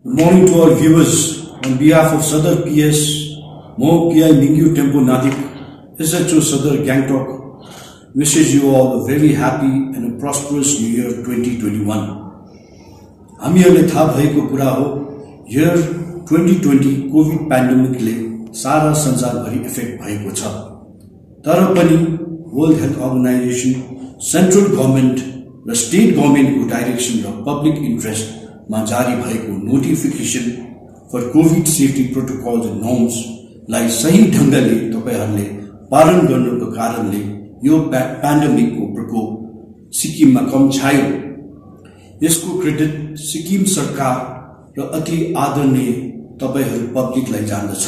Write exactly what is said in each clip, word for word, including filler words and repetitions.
Good morning to all viewers. On behalf of Sadar P S, Mo P I Mingyu Tempo Nadik, S H O Sadar Gangtok, wishes you all a very happy and a prosperous New Year twenty twenty-one. हामीहरुले थाहा भएको कुरा हो, year twenty twenty COVID पेन्डेमिकले सारा संसारभरि effect भएको छ। तर पनि world health organisation, central government र स्टेट गभर्नमेन्टको डाइरेक्सन र पब्लिक इन्ट्रेस्ट मा जारी भएको notification for COVID safety protocols and norms लाई सही ढंगले तपाईहरुले पालन गर्नुको कारणले यो पेन्डेमिकको प्रकोप सिक्किममा कम छायो। यसको क्रेडिट सिक्किम सरकार र अति आदरणीय तपाईहरु पब्लिकलाई जान्दछ।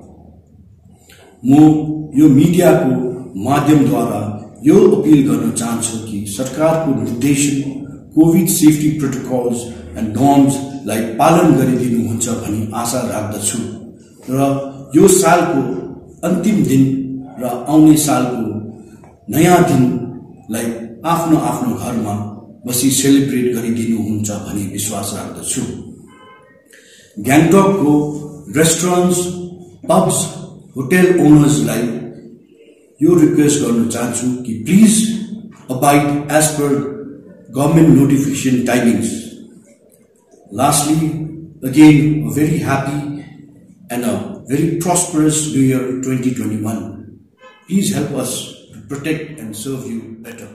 म यो मिडियाको माध्यमद्वारा यो अपील गर्न चाहन्छु कि सरकारको निर्देशन COVID safety protocols and norms लाई पालन गरिदिनुहुन्छ भनी आशा राख्दछु र यो सालको अन्तिम दिन र आउने सालको नयाँ दिनलाई आफ्नो आफ्नो घरमा बसी सेलिब्रेट गरिदिनुहुन्छ भनी विश्वास राख्दछु। ग्याङटकको रेस्टुरेन्ट्स, पब्स, होटल ओनर्सलाई यो रिक्वेस्ट गर्न चाहन्छु कि please abide as per government notification timings. Lastly, again, a very happy and a very prosperous New Year twenty twenty-one. Please help us to protect and serve you better.